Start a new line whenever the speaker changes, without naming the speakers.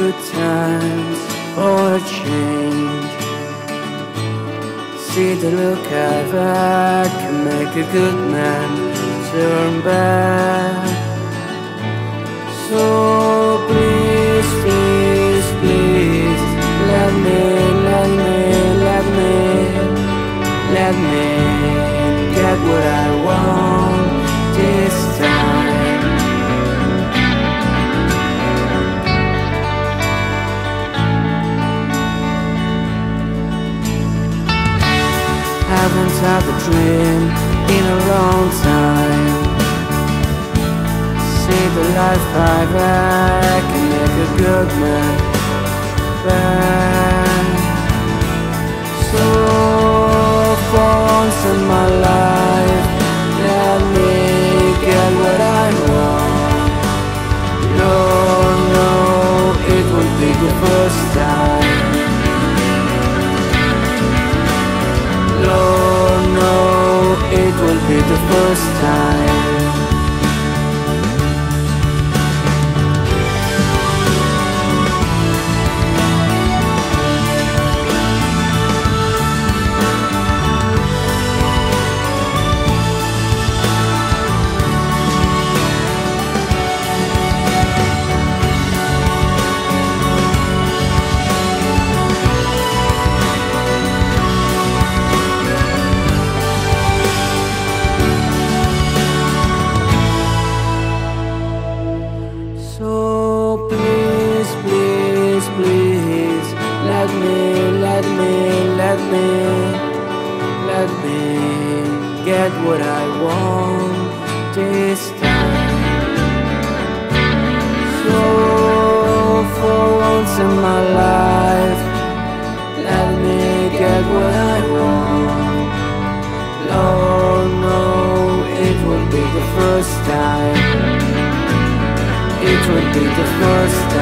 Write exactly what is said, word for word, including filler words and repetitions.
good times for a change. See the look I've had can make a good man turn back. So please, please, please, let me, let me, let me, let me get what I want this time. Haven't had a dream in a long time. See the life I've had can make a good man bad. So for once in my life, let me get what I want. Lord, no, it will be the first time. Lord, no, it will be the first time. So please, please, please, let me, let me, let me, let me get what I want this time. So for once in my life, let me get what I want. Lord, no, it will be the first time. It would be the first time.